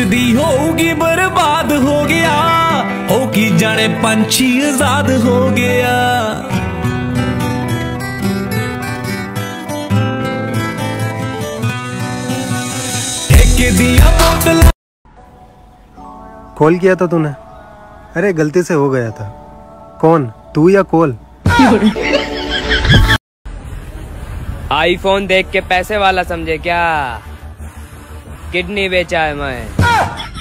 दी होगी बर्बाद हो गया, हो की जाने पंछी आजाद हो गया। ठेके दिया बोतल। कॉल किया था तूने? अरे गलती से हो गया था। कौन, तू या कॉल? आईफोन देख के पैसे वाला समझे क्या? किडनी बेचा है मैं।